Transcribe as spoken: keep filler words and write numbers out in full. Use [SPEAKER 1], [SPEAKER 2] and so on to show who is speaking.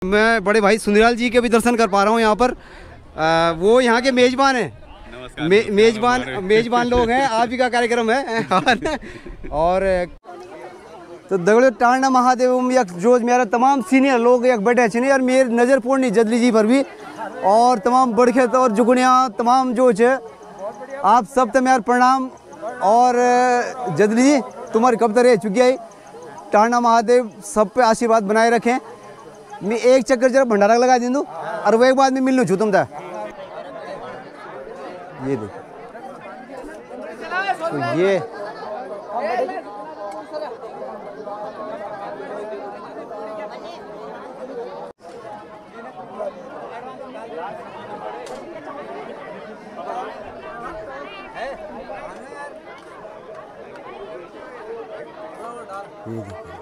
[SPEAKER 1] मैं बड़े भाई सुंदरलाल जी के भी दर्शन कर पा रहा हूँ यहाँ पर। आ, वो यहाँ के मेजबान हैं। मे, मेजबान मेजबान लोग हैं। आप ही का कार्यक्रम है और तो दगड़ियों टांडा महादेव यख जो मेरा तमाम सीनियर लोग यख बैठे छे और मेरी नज़र पड़नी जदली जी पर भी और तमाम बड़खेत और जुगनिया तमाम जो है आप सब तो मेरा प्रणाम। और जदली जी तुम्हारी कब तक रह चुकी है। टांडा महादेव सब पे आशीर्वाद बनाए रखें। मैं एक चक्कर जरा भंडारा लगा दी दूँ और वो एक बाद में मिलूँ छू तुम था। ये देखो तो ये ये देखो